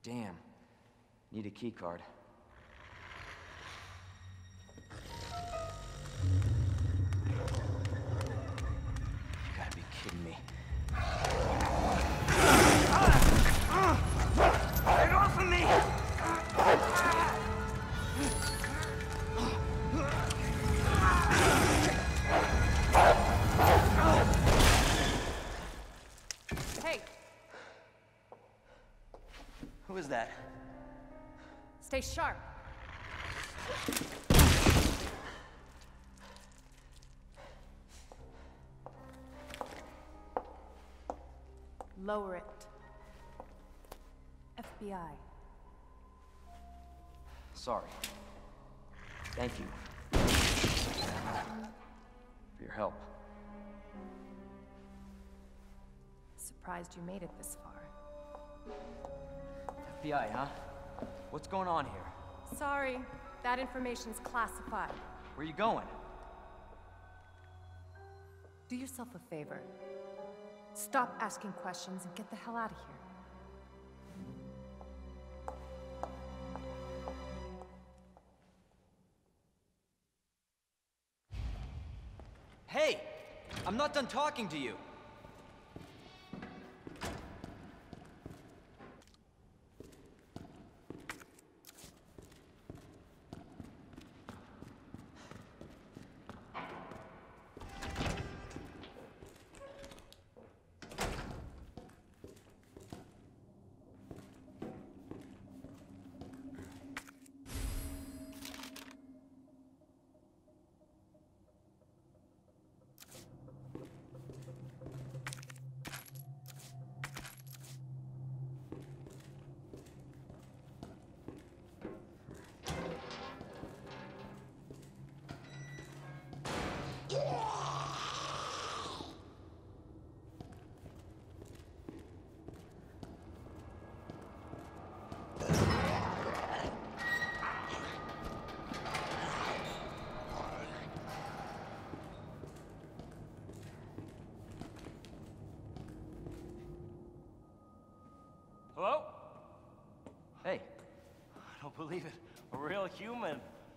Damn. Need a key card. You gotta be kidding me. Get off of me! Hey! Who is that? Stay sharp. Lower it. FBI. Sorry. Thank you. For your help. Surprised you made it this far. FBI, huh? What's going on here? Sorry, that information's classified. Where you going? Do yourself a favor. Stop asking questions and get the hell out of here. Hey! I'm not done talking to you! Hello? Hey. I don't believe it. A real human.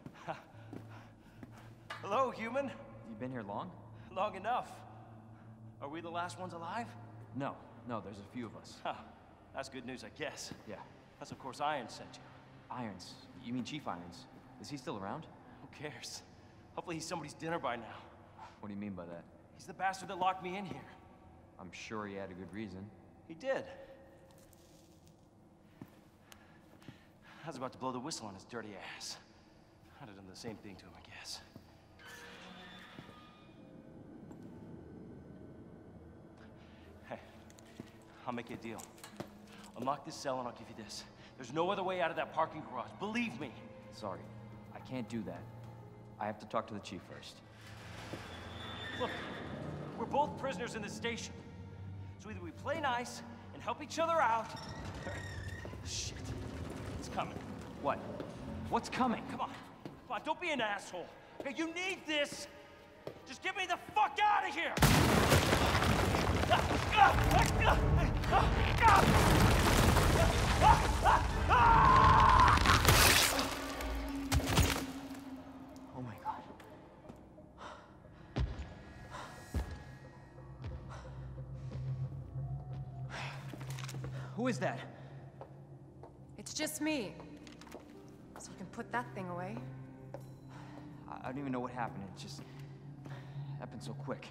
Hello, human. You been here long? Long enough. Are we the last ones alive? No, there's a few of us. Huh. That's good news, I guess. Yeah. That's of course Iron sent you. Irons. You mean Chief Irons? Is he still around? Who cares? Hopefully he's somebody's dinner by now. What do you mean by that? He's the bastard that locked me in here. I'm sure he had a good reason. He did. I was about to blow the whistle on his dirty ass. I'd have done the same thing to him, I guess. Hey, I'll make you a deal. Unlock this cell and I'll give you this. There's no other way out of that parking garage, believe me. Sorry, I can't do that. I have to talk to the chief first. Look, we're both prisoners in this station. So either we play nice and help each other out, or... Shit. It's coming. What? What's coming? Come on. Come on, don't be an asshole. Okay, you need this. Just get me the fuck out of here! Oh my God. Who is that? It's just me. So you can put that thing away. I don't even know what happened. It just happened so quick.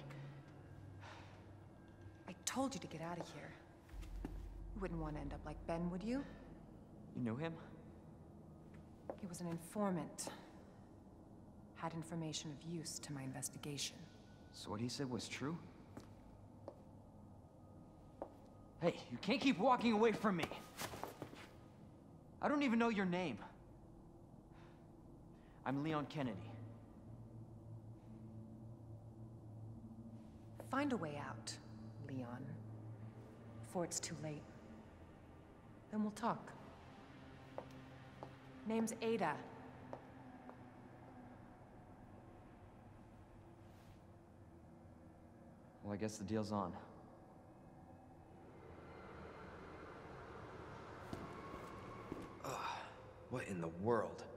I told you to get out of here. You wouldn't want to end up like Ben, would you? You knew him? He was an informant. Had information of use to my investigation. So what he said was true? Hey, you can't keep walking away from me! I don't even know your name. I'm Leon Kennedy. Find a way out, Leon. Before it's too late. Then we'll talk. Name's Ada. Well, I guess the deal's on. What in the world?